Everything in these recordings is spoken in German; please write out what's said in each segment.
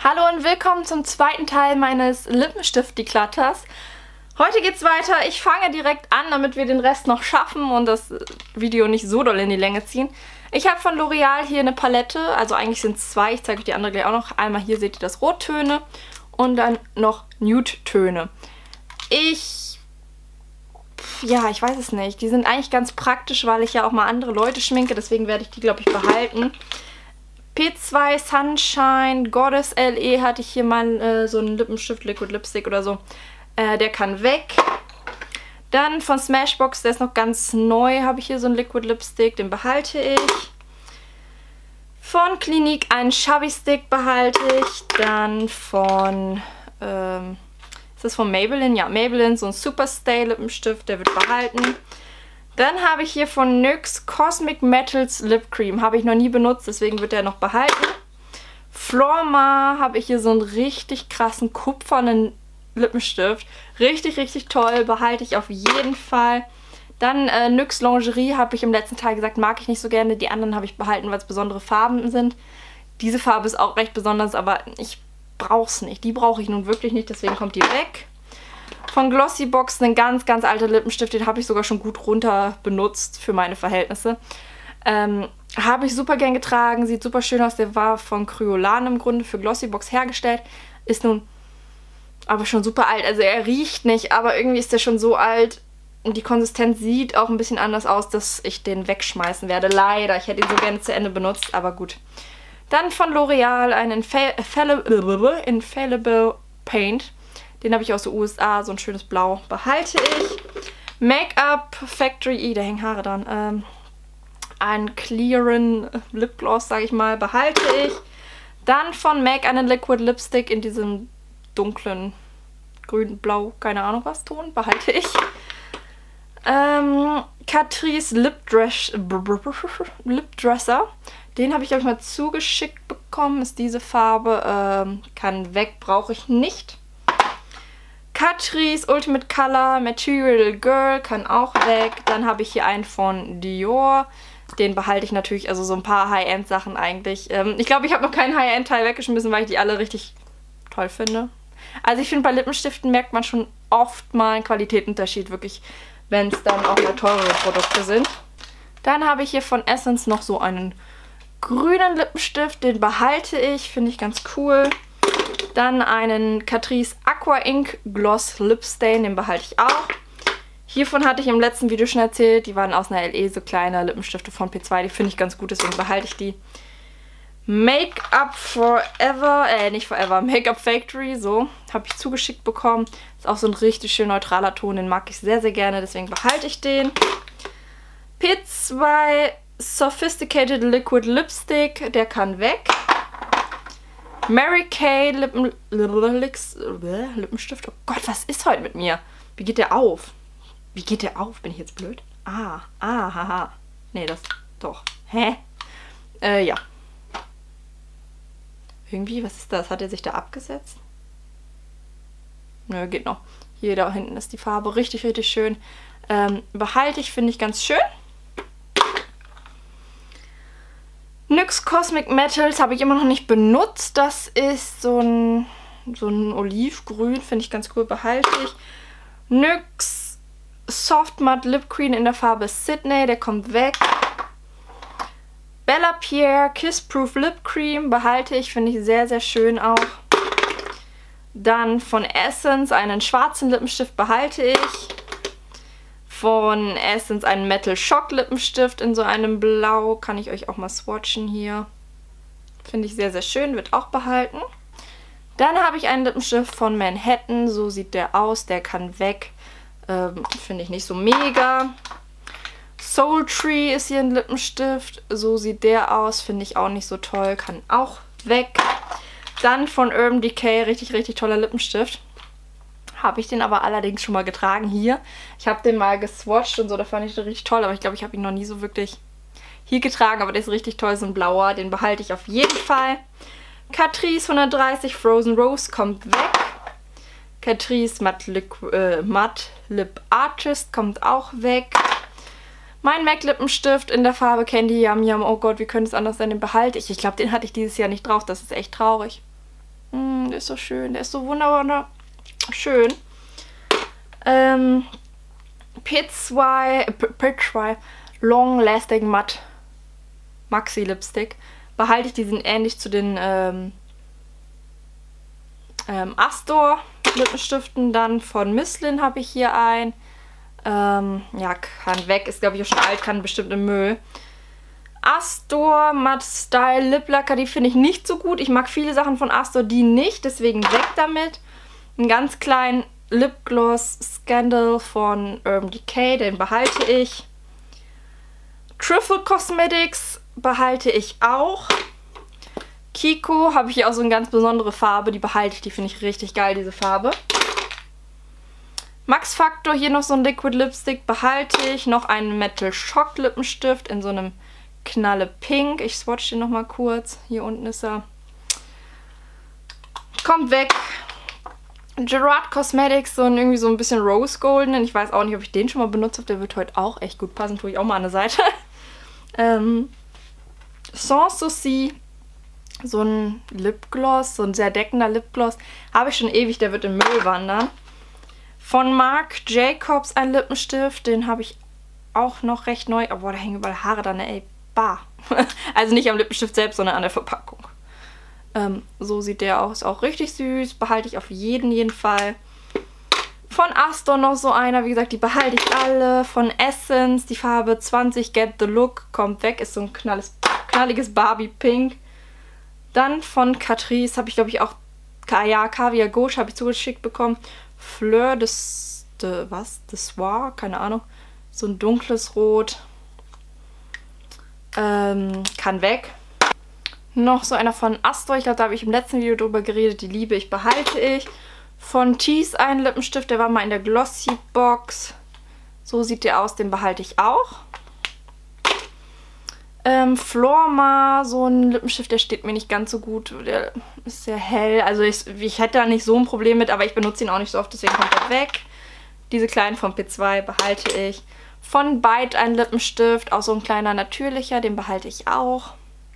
Hallo und willkommen zum zweiten Teil meines Lippenstift-Deklatters. Heute geht's weiter. Ich fange direkt an, damit wir den Rest noch schaffen und das Video nicht so doll in die Länge ziehen. Ich habe von L'Oreal hier eine Palette, also eigentlich sind es zwei, ich zeige euch die andere gleich auch noch. Einmal hier seht ihr das Rottöne und dann noch Nude-Töne. Ich weiß es nicht. Die sind eigentlich ganz praktisch, weil ich ja auch mal andere Leute schminke, deswegen werde ich die, glaube ich, behalten. P2 Sunshine Goddess LE hatte ich hier mal so einen Lippenstift, Liquid Lipstick oder so. Der kann weg. Dann von Smashbox, der ist noch ganz neu, habe ich hier so einen Liquid Lipstick, den behalte ich. Von Clinique einen Chubby Stick behalte ich. Dann von, ist das von Maybelline? Ja, Maybelline, so ein Super Stay Lippenstift, der wird behalten. Dann habe ich hier von NYX Cosmic Metals Lip Cream. Habe ich noch nie benutzt, deswegen wird der noch behalten. Florma habe ich hier so einen richtig krassen kupfernen Lippenstift. Richtig, richtig toll. Behalte ich auf jeden Fall. Dann NYX Lingerie habe ich im letzten Teil gesagt, mag ich nicht so gerne. Die anderen habe ich behalten, weil es besondere Farben sind. Diese Farbe ist auch recht besonders, aber ich brauche es nicht. Die brauche ich nun wirklich nicht, deswegen kommt die weg. Von Glossybox ein ganz, ganz alter Lippenstift, den habe ich sogar schon gut runter benutzt für meine Verhältnisse. Habe ich super gern getragen, sieht super schön aus. Der war von Kryolan im Grunde für Glossybox hergestellt. Ist nun aber schon super alt. Also er riecht nicht, aber irgendwie ist der schon so alt. Und die Konsistenz sieht auch ein bisschen anders aus, dass ich den wegschmeißen werde. Leider, ich hätte ihn so gerne zu Ende benutzt, aber gut. Dann von L'Oreal ein Infallible Paint. Den habe ich aus den USA, so ein schönes Blau. Behalte ich. Make-up Factory, da hängen Haare dran. Einen clearen Lipgloss, sage ich mal, behalte ich. Dann von MAC einen Liquid Lipstick in diesem dunklen grün, blau, keine Ahnung was Ton. Behalte ich. Catrice Lipdresser. Den habe ich, glaube ich, mal zugeschickt bekommen. Ist diese Farbe. Kann weg, brauche ich nicht. Catrice Ultimate Color Material Girl kann auch weg. Dann habe ich hier einen von Dior. Den behalte ich natürlich, also so ein paar High-End-Sachen eigentlich. Ich glaube, ich habe noch keinen High-End-Teil weggeschmissen, weil ich die alle richtig toll finde. Also ich finde, bei Lippenstiften merkt man schon oft mal einen Qualitätsunterschied, wirklich, wenn es dann auch mal teurere Produkte sind. Dann habe ich hier von Essence noch so einen grünen Lippenstift. Den behalte ich, finde ich ganz cool. Dann einen Catrice Aqua Ink Gloss Lip Stain, den behalte ich auch. Hiervon hatte ich im letzten Video schon erzählt, die waren aus einer LE, so kleine Lippenstifte von P2, die finde ich ganz gut, deswegen behalte ich die. Make-up Forever, nicht Forever, Make-up Factory, so, habe ich zugeschickt bekommen. Ist auch so ein richtig schön neutraler Ton, den mag ich sehr, sehr gerne, deswegen behalte ich den. P2 Sophisticated Liquid Lipstick, der kann weg. Mary Kay Lippenstift. Oh Gott, was ist heute mit mir? Wie geht der auf? Wie geht der auf? Bin ich jetzt blöd? Haha. Nee, das doch. Hä? Ja. Irgendwie, was ist das? Hat er sich da abgesetzt? Nö, geht noch. Hier, da hinten ist die Farbe richtig, richtig schön. Behalte ich, finde ich ganz schön. NYX Cosmic Metals habe ich immer noch nicht benutzt. Das ist so ein Olivgrün, finde ich ganz cool, behalte ich. NYX Soft Matte Lip Cream in der Farbe Sydney, der kommt weg. Bella Pierre Kiss Proof Lip Cream behalte ich, finde ich sehr, sehr schön auch. Dann von Essence einen schwarzen Lippenstift behalte ich. Von Essence einen Metal Shock Lippenstift in so einem Blau. Kann ich euch auch mal swatchen hier. Finde ich sehr, sehr schön. Wird auch behalten. Dann habe ich einen Lippenstift von Manhattan. So sieht der aus. Der kann weg. Finde ich nicht so mega. Soul Tree ist hier ein Lippenstift. So sieht der aus. Finde ich auch nicht so toll. Kann auch weg. Dann von Urban Decay. Richtig, richtig toller Lippenstift. Habe ich den aber allerdings schon mal getragen hier. Ich habe den mal geswatcht und so, da fand ich den richtig toll, aber ich glaube, ich habe ihn noch nie so wirklich hier getragen, aber der ist richtig toll, so ein blauer, den behalte ich auf jeden Fall. Catrice 130 Frozen Rose kommt weg. Catrice Matte Lip Artist kommt auch weg. Mein MAC Lippenstift in der Farbe Candy Yum Yum, oh Gott, wie könnte es anders sein, den behalte ich. Ich glaube, den hatte ich dieses Jahr nicht drauf, das ist echt traurig. Der ist so schön. Der ist so wunderschön. P2 Long Lasting Matte Maxi Lipstick. Behalte ich, die sind ähnlich zu den Astor Lippenstiften. Dann von Misslin habe ich hier ein. Ja, kann weg. Ist, glaube ich, auch schon alt. Kann bestimmt im Müll. Astor Matte Style Lip Lacquer. Die finde ich nicht so gut. Ich mag viele Sachen von Astor, die nicht. Deswegen weg damit. Einen ganz kleinen Lipgloss Scandal von Urban Decay. Den behalte ich. Trifle Cosmetics behalte ich auch. Kiko habe ich hier auch so eine ganz besondere Farbe. Die behalte ich. Die finde ich richtig geil, diese Farbe. Max Factor, hier noch so ein Liquid Lipstick, behalte ich. Noch einen Metal Shock Lippenstift in so einem Knalle Pink. Ich swatch den nochmal kurz. Hier unten ist er. Kommt weg. Gerard Cosmetics, irgendwie so ein bisschen Rose Golden. Ich weiß auch nicht, ob ich den schon mal benutzt habe. Der wird heute auch echt gut passen. Tue ich auch mal an der Seite. Sans Souci. So ein Lipgloss, so ein sehr deckender Lipgloss. Habe ich schon ewig, der wird im Müll wandern. Von Marc Jacobs ein Lippenstift, den habe ich auch noch recht neu. Obwohl, da hängen überall Haare dran, ey, bah. Also nicht am Lippenstift selbst, sondern an der Verpackung. So sieht der aus, auch richtig süß. Behalte ich auf jeden Fall. Von Astor noch so einer, wie gesagt, die behalte ich alle. Von Essence, die Farbe 20 Get the Look, kommt weg, ist so ein knalliges Barbie Pink. Dann von Catrice habe ich, glaube ich, auch Caviar Gauche habe ich zugeschickt bekommen. Fleur de Soir, keine Ahnung. So ein dunkles Rot. Kann weg. Noch so einer von Astor. Ich glaube, da habe ich im letzten Video drüber geredet. Die liebe ich, behalte ich. Von Tease ein Lippenstift. Der war mal in der Glossy Box. So sieht der aus. Den behalte ich auch. Florma, so ein Lippenstift, der steht mir nicht ganz so gut. Der ist sehr hell. Also ich hätte da nicht so ein Problem mit, aber ich benutze ihn auch nicht so oft, deswegen kommt er weg. Diese kleinen von P2 behalte ich. Von Bite ein Lippenstift, auch so ein kleiner natürlicher, den behalte ich auch.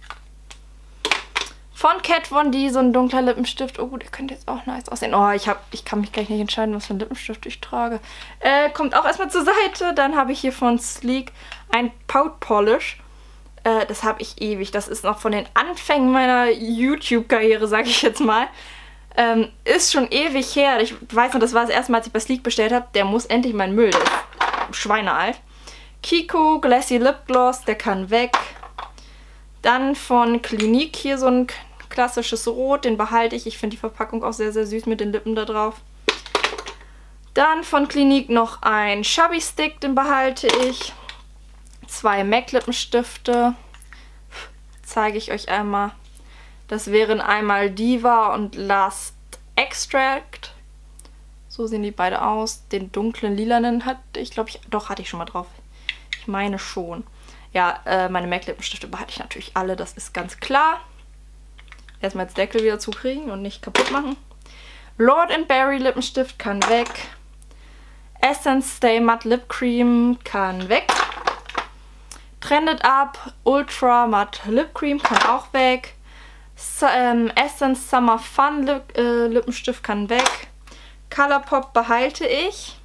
Von Kat Von D so ein dunkler Lippenstift. Oh, der könnte jetzt auch nice aussehen. Oh, ich kann mich gleich nicht entscheiden, was für ein Lippenstift ich trage. Kommt auch erstmal zur Seite. Dann habe ich hier von Sleek ein Pout Polish. Das habe ich ewig. Das ist noch von den Anfängen meiner YouTube-Karriere, sage ich jetzt mal. Ist schon ewig her. Ich weiß noch, das war das erste Mal, als ich bei Sleek bestellt habe. Der muss endlich mein Müll. Der ist schweinealt. Kiko Glassy Lip Gloss, der kann weg. Dann von Clinique hier so ein klassisches Rot. Den behalte ich. Ich finde die Verpackung auch sehr, sehr süß mit den Lippen da drauf. Dann von Clinique noch ein Chubby Stick. Den behalte ich. 2 MAC Lippenstifte. Zeige ich euch einmal. Das wären einmal Diva und Last Extract. So sehen die beide aus. Den dunklen lilanen hatte ich, glaube ich, doch, hatte ich schon mal drauf. Ich meine schon. Ja, meine MAC Lippenstifte behalte ich natürlich alle, das ist ganz klar. Erstmal jetzt Deckel wieder zukriegen und nicht kaputt machen. Lord & Berry Lippenstift kann weg. Essence Stay Matte Lip Cream kann weg. Trended Up Ultra Matte Lip Cream kann auch weg. Essence Summer Fun Lippenstift kann weg. Colourpop behalte ich.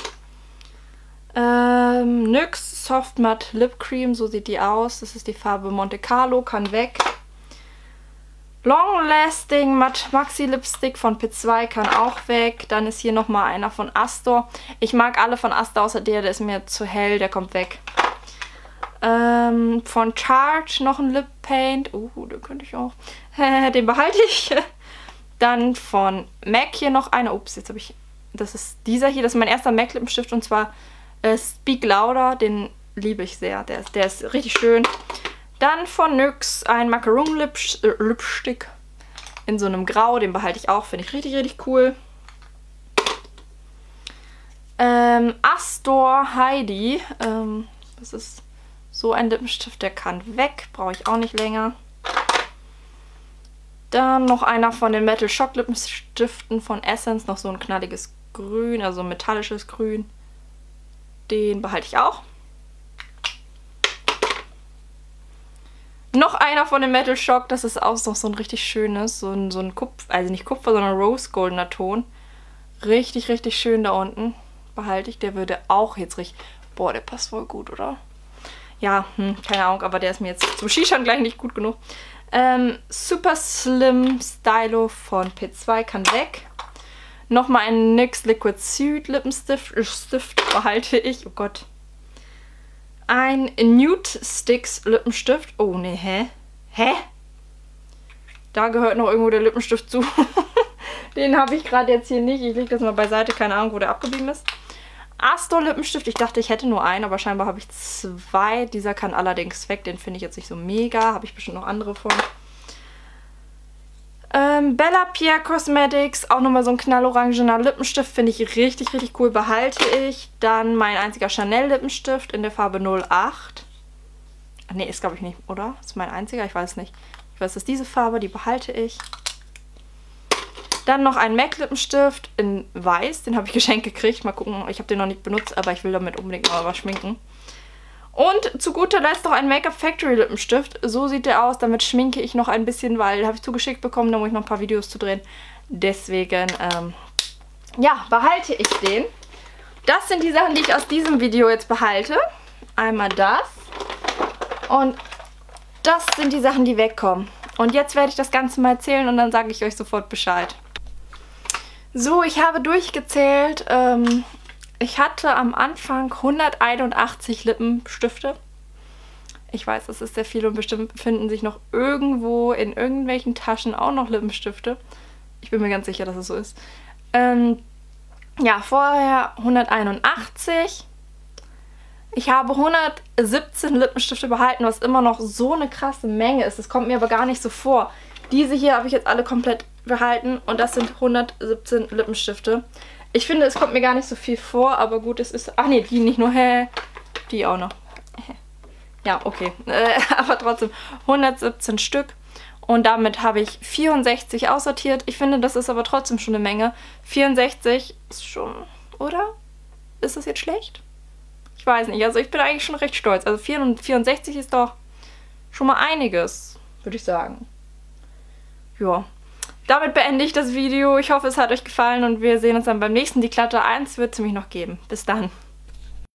NYX Soft Matte Lip Cream, so sieht die aus. Das ist die Farbe Monte Carlo, kann weg. Long Lasting Matte Maxi Lipstick von P2 kann auch weg. Dann ist hier nochmal einer von Astor. Ich mag alle von Astor, außer der ist mir zu hell, der kommt weg. Von Charge noch ein Lip Paint. Den könnte ich auch. Den behalte ich. Dann von MAC hier noch einer. Ups, jetzt habe ich... Das ist dieser hier. Das ist mein erster MAC Lippenstift und zwar Speak Louder. Den liebe ich sehr. Der ist richtig schön. Dann von NYX ein Macaron Lipstick in so einem Grau. Den behalte ich auch. Finde ich richtig, richtig cool. Astor Heidi. Das ist so ein Lippenstift, der kann weg. Brauche ich auch nicht länger. Dann noch einer von den Metal Shock Lippenstiften von Essence. Noch so ein knalliges Grün, also ein metallisches Grün. Den behalte ich auch. Noch einer von dem Metal Shock. Das ist auch noch so ein richtig schönes. So ein Kupfer, also nicht Kupfer, sondern Rose Goldener Ton. Richtig, richtig schön da unten. Behalte ich. Der würde auch jetzt richtig... Boah, der passt voll gut, oder? Ja, keine Ahnung, aber der ist mir jetzt zum Skischauen gleich nicht gut genug. Super Slim Stylo von P2 kann weg. Nochmal ein NYX Liquid Suede Lippenstift behalte ich. Oh Gott. Ein Nude Sticks Lippenstift. Oh, ne, hä? Hä? Da gehört noch irgendwo der Lippenstift zu. Den habe ich gerade jetzt hier nicht. Ich lege das mal beiseite. Keine Ahnung, wo der abgeblieben ist. Astor Lippenstift. Ich dachte, ich hätte nur einen, aber scheinbar habe ich 2. Dieser kann allerdings weg. Den finde ich jetzt nicht so mega. Habe ich bestimmt noch andere von. Bella Pierre Cosmetics, auch nochmal so ein knallorangener Lippenstift, finde ich richtig, richtig cool, behalte ich. Dann mein einziger Chanel Lippenstift in der Farbe 08. Ne, ist glaube ich nicht, oder? Ist mein einziger? Ich weiß nicht. Ich weiß, dass diese Farbe, die behalte ich. Dann noch ein MAC Lippenstift in Weiß, den habe ich geschenkt gekriegt. Mal gucken, ich habe den noch nicht benutzt, aber ich will damit unbedingt mal was schminken. Und zu guter Letzt noch ein Make-up Factory Lippenstift. So sieht der aus. Damit schminke ich noch ein bisschen, weil habe ich zugeschickt bekommen. Da muss ich noch ein paar Videos zu drehen. Deswegen, ja, behalte ich den. Das sind die Sachen, die ich aus diesem Video jetzt behalte. Einmal das. Und das sind die Sachen, die wegkommen. Und jetzt werde ich das Ganze mal erzählen und dann sage ich euch sofort Bescheid. So, ich habe durchgezählt, ich hatte am Anfang 181 Lippenstifte. Ich weiß, das ist sehr viel und bestimmt befinden sich noch irgendwo in irgendwelchen Taschen auch noch Lippenstifte. Ich bin mir ganz sicher, dass es so ist. Ja, vorher 181. Ich habe 117 Lippenstifte behalten, was immer noch so eine krasse Menge ist. Das kommt mir aber gar nicht so vor. Diese hier habe ich jetzt alle komplett behalten und das sind 117 Lippenstifte. Ich finde, es kommt mir gar nicht so viel vor, aber gut, es ist... Ach nee, die nicht nur, die auch noch. Ja, okay. Aber trotzdem 117 Stück. Und damit habe ich 64 aussortiert. Ich finde, das ist aber trotzdem schon eine Menge. 64 ist schon... Oder? Ist das jetzt schlecht? Ich weiß nicht. Also ich bin eigentlich schon recht stolz. Also 64 ist doch schon mal einiges, würde ich sagen. Ja. Damit beende ich das Video. Ich hoffe, es hat euch gefallen und wir sehen uns dann beim nächsten Declutter 1 wird es nämlich noch geben. Bis dann.